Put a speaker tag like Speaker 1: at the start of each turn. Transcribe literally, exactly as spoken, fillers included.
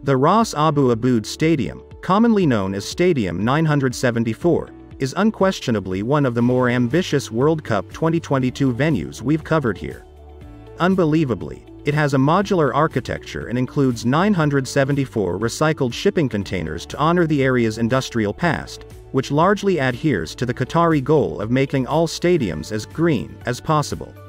Speaker 1: The Ras Abu Aboud Stadium, commonly known as Stadium nine hundred seventy-four, is unquestionably one of the more ambitious World Cup twenty twenty-two venues we've covered here. Unbelievably, it has a modular architecture and includes nine hundred seventy-four recycled shipping containers to honor the area's industrial past, which largely adheres to the Qatari goal of making all stadiums as green as possible.